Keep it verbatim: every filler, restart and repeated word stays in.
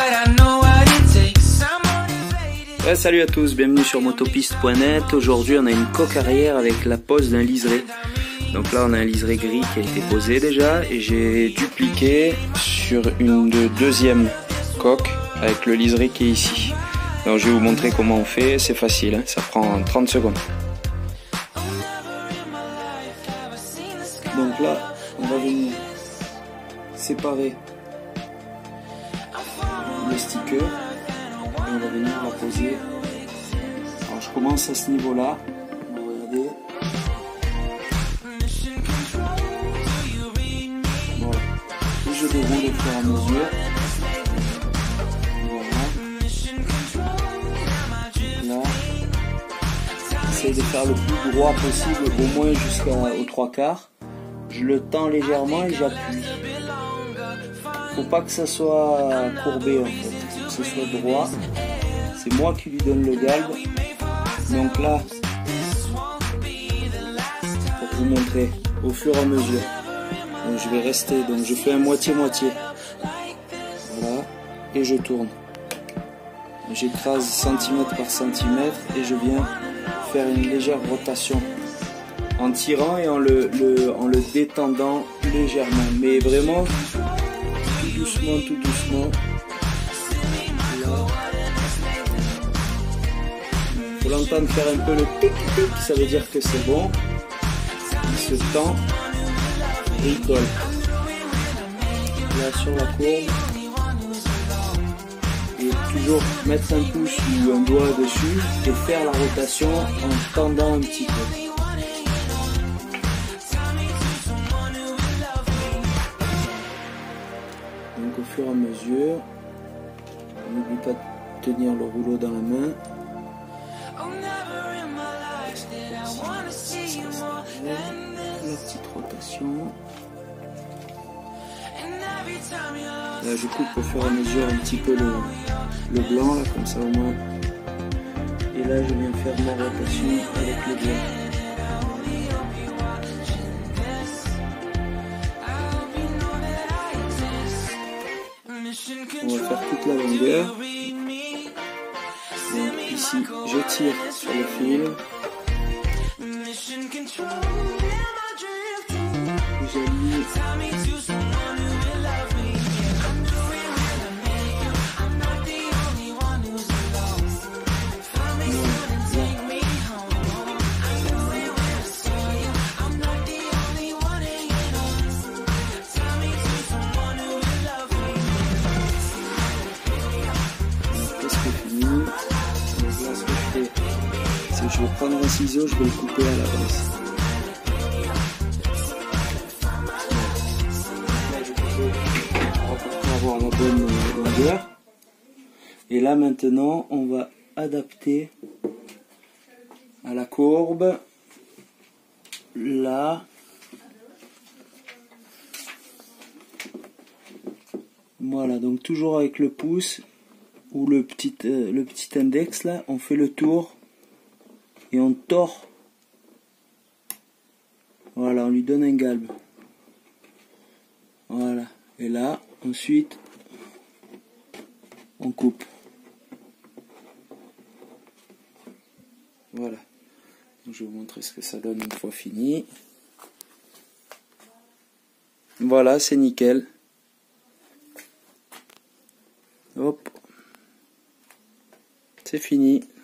Ouais, salut à tous, bienvenue sur motopiste point net. Aujourd'hui on a une coque arrière avec la pose d'un liseré. Donc là on a un liseré gris qui a été posé déjà et j'ai dupliqué sur une de deuxième coque avec le liseré qui est ici. Donc je vais vous montrer comment on fait, c'est facile, hein, ça prend trente secondes. Donc là on va venir séparer le sticker et on va venir la poser. Alors je commence à ce niveau là, on va regarder. Voilà. Et je déroule au fur et à mesure. Voilà. Là, j'essaie de faire le plus droit possible, au moins jusqu'aux trois quarts. Je le tends légèrement et j'appuie. Faut pas que ça soit courbé en fait, faut que ce soit droit. C'est moi qui lui donne le galbe. Donc là, pour vous montrer au fur et à mesure. Donc je vais rester, donc je fais un moitié-moitié. Voilà, et je tourne. J'écrase centimètre par centimètre et je viens faire une légère rotation en tirant et en le, le, en le détendant légèrement. Mais vraiment, tout doucement, tout doucement. Il faut l'entendre faire un peu le tic-tic, ça veut dire que c'est bon. Il se tend et il colle. Là sur la courbe. Et toujours mettre un pouce ou un doigt dessus et faire la rotation en tendant un petit peu. Donc au fur et à mesure, n'oublie pas de tenir le rouleau dans la main. La petite rotation. Là je coupe au fur et à mesure un petit peu le, le blanc, là, comme ça au moins. Et là je viens faire ma rotation avec le blanc. On va faire toute la longueur. Donc ici je tire sur le fil. J'allie. Je vais prendre un ciseau, je vais le couper à la base. Pour avoir la bonne longueur. Et là maintenant, on va adapter à la courbe. Là. Voilà, donc toujours avec le pouce ou le petit, euh, le petit index là, on fait le tour. Et on tord. Voilà, on lui donne un galbe. Voilà. Et là, ensuite, on coupe. Voilà. Donc, je vais vous montrer ce que ça donne une fois fini. Voilà, c'est nickel. Hop. C'est fini.